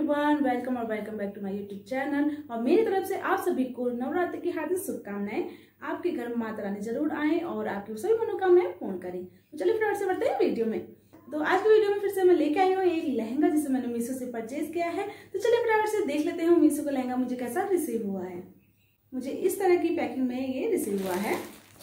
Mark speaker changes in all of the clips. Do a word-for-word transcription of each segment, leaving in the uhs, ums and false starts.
Speaker 1: Everyone, welcome और welcome back to my YouTube channel. और मेरी तरफ से आप सभी को नवरात्रि की हार्दिक शुभकामनाएं। आपके घर में माता रानी जरूर आए और आपकी सभी मनोकामनाएं पूर्ण करें। तो चलिए फटाफट से बढ़ते हैं वीडियो में। तो आज की वीडियो में फिर से मैं लेके आई हूँ एक लहंगा जिसे मैंने मीशो से परचेज किया है। तो चलिए फटाफट से देख लेते हैं मीशो का लहंगा मुझे कैसा रिसीव हुआ है। मुझे इस तरह की पैकिंग में ये रिसीव हुआ है।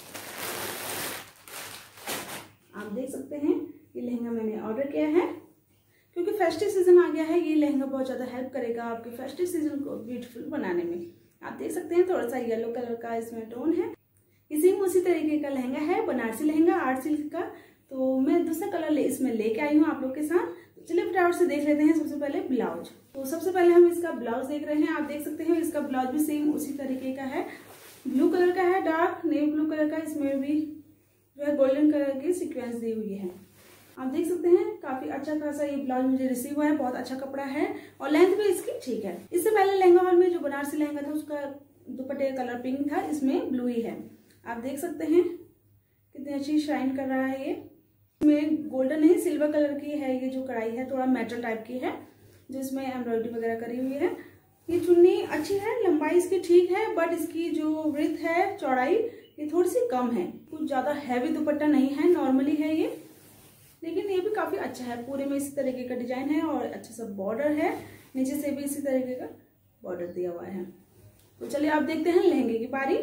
Speaker 1: आप देख सकते हैं ये लहंगा मैंने ऑर्डर किया है क्योंकि फेस्टिव सीजन आ गया है। ये लहंगा बहुत ज्यादा हेल्प करेगा आपके फेस्टिव सीजन को ब्यूटीफुल बनाने में। आप देख सकते हैं थोड़ा सा येलो कलर का इसमें टोन है। इसी में उसी तरीके का लहंगा है, बनारसी लहंगा आर्ट सिल्क का। तो मैं दूसरा कलर ले, इसमें लेके आई हूँ आप लोग के साथ। तो चलिए फटाफट से देख लेते हैं। सबसे पहले ब्लाउज। तो सबसे पहले हम इसका ब्लाउज देख रहे हैं। आप देख सकते हैं इसका ब्लाउज भी सेम उसी तरीके का है, ब्लू कलर का है, डार्क नेवी ब्लू कलर का। इसमें भी जो है गोल्डन कलर की सीक्वेंस दी हुई है। आप देख सकते हैं काफी अच्छा खासा ये ब्लाउज मुझे रिसीव हुआ है। बहुत अच्छा कपड़ा है और लेंथ भी इसकी ठीक है। इससे पहले लहंगा हॉल में जो बनारसी लहंगा था उसका दुपट्टे का कलर पिंक था, इसमें ब्लू ही है। आप देख सकते हैं कितनी अच्छी शाइन कर रहा है। ये इसमें गोल्डन नहीं सिल्वर कलर की है। ये जो कढ़ाई है थोड़ा मेटल टाइप की है जिसमें एम्ब्रॉयडरी वगैरह करी हुई है। ये चुन्नी अच्छी है, लंबाई इसकी ठीक है, बट इसकी जो विड्थ है, चौड़ाई, ये थोड़ी सी कम है। कुछ ज्यादा हैवी दुपट्टा नहीं है, नॉर्मली है ये, लेकिन ये भी काफी अच्छा है। पूरे में इसी तरीके का डिजाइन है और अच्छा सा बॉर्डर है। नीचे से भी इसी तरीके का बॉर्डर दिया हुआ है। तो चलिए आप देखते हैं लहंगे की बारी।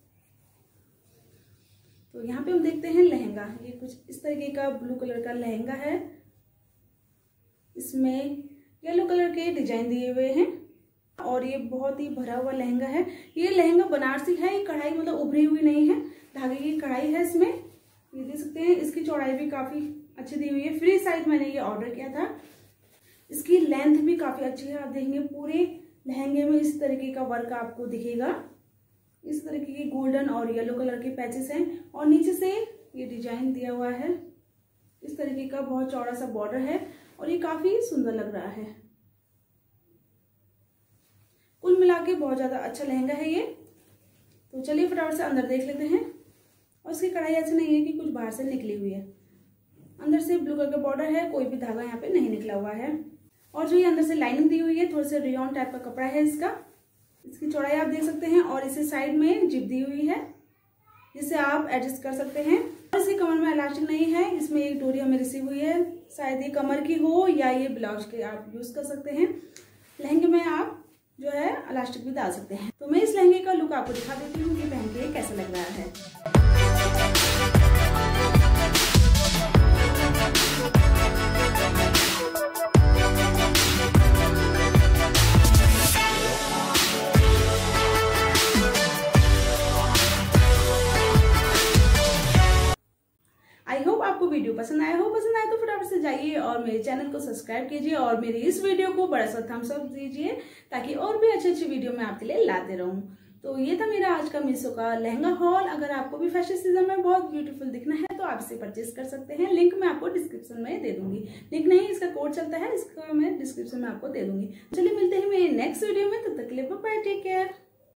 Speaker 1: तो यहाँ पे हम देखते हैं लहंगा। ये कुछ इस तरीके का ब्लू कलर का लहंगा है। इसमें येलो कलर के डिजाइन दिए हुए हैं और ये बहुत ही भरा हुआ लहंगा है। ये लहंगा बनारसी है। ये कढ़ाई मतलब उभरी हुई नहीं है, धागे की कढ़ाई है इसमें। ये देख सकते हैं इसकी चौड़ाई भी काफी अच्छी दी हुई है। फ्री साइज मैंने ये ऑर्डर किया था। इसकी लेंथ भी काफी अच्छी है। आप देखेंगे पूरे लहंगे में इस तरीके का वर्क आपको दिखेगा। इस तरीके की गोल्डन और येलो कलर के पैचेस हैं और नीचे से ये डिजाइन दिया हुआ है। इस तरीके का बहुत चौड़ा सा बॉर्डर है और ये काफी सुंदर लग रहा है। कुल मिला के बहुत ज्यादा अच्छा लहंगा है ये। तो चलिए फटाफट से अंदर देख लेते हैं। और इसकी कढ़ाई ऐसी नहीं है कि कुछ बाहर से निकली हुई है। अंदर से ब्लू कलर का बॉर्डर है, कोई भी धागा यहाँ पे नहीं निकला हुआ है। और जो ये अंदर से लाइनिंग दी हुई है, थोड़ा सा रेयॉन टाइप का कपड़ा है इसका। इसकी चौड़ाई आप देख सकते हैं और इसे साइड में जिप दी हुई है जिसे आप एडजस्ट कर सकते हैं। और इसकी कमर में इलास्टिक नहीं है। इसमें एक डोरी हमें रिसीव हुई है, शायद ये कमर की हो या ये ब्लाउज के आप यूज कर सकते हैं। लहंगे में आप जो है इलास्टिक भी डाल सकते हैं। तो मैं इस लहंगे का लुक आपको दिखा देती हूँ कि पहन के कैसा लग रहा है। आई होप आपको वीडियो पसंद आया हो। पसंद आया तो फटाफट से जाइए और मेरे चैनल को सब्सक्राइब कीजिए और मेरी इस वीडियो को बड़ा सा थम्स अप दीजिए ताकि और भी अच्छी अच्छी वीडियो मैं आपके लिए लाते रहूं। तो ये था मेरा आज का मीशो का लहंगा हॉल। अगर आपको भी फैशन सीजन में बहुत ब्यूटीफुल दिखना है तो आप इसे परचेज कर सकते हैं। लिंक मैं आपको डिस्क्रिप्शन में दे दूंगी। लिंक नहीं, इसका कोड चलता है, इसका मैं डिस्क्रिप्शन में आपको दे दूंगी। चलिए मिलते हैं मेरे नेक्स्ट वीडियो में। तब तक के लिए बाय, टेक केयर।